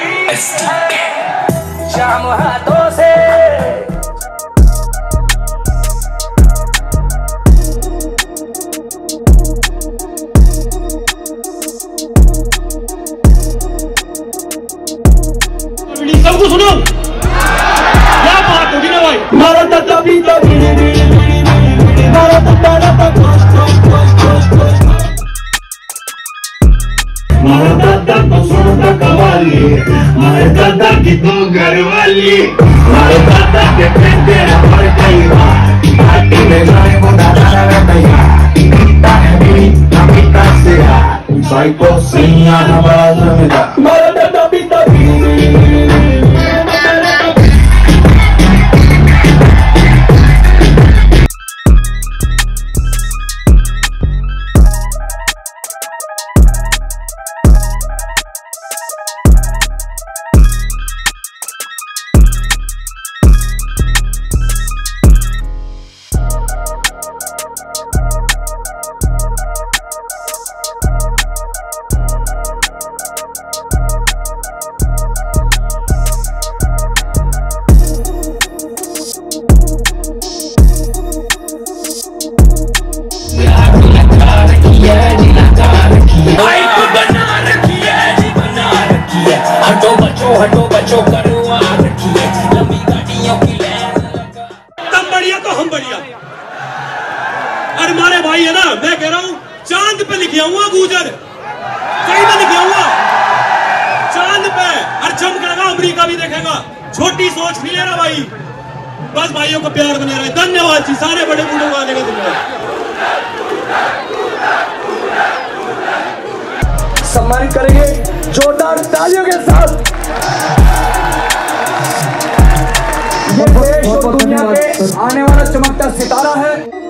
शाम हाथों से सबको सुनो, क्या बात होगी ना भाई। मारा दादा पीता मारा दादा तो सोना कवाली, मारे दादा की तो घर वाली, मारे दादा के बेटे हमारे कई घाटी में जाए वो दादा रहता पीता है भी ना पीता से साइको सैया हमारा जमीदा। मारा दादा पीता हटो बचो करो आ रखिए लंबी गाड़ियों की लाइन लगा। तुम बढ़िया तो हम बढ़िया। अरे मारे भाई है ना, मैं कह रहा हूँ चांद पे लिख आऊंगा गुजर, सही में लिख आऊंगा चांद पे। और चमकेगा अमेरिका भी देखेगा। छोटी सोच नहीं ले रहा भाई, बस भाइयों को प्यार बने रहे। धन्यवाद जी, सारे बड़े बूढ़े को आने का धन्यवाद। सम्मानित करेंगे जोरदार तालियों के साथ। ये देश और दुनिया के आने वाला चमकता सितारा है।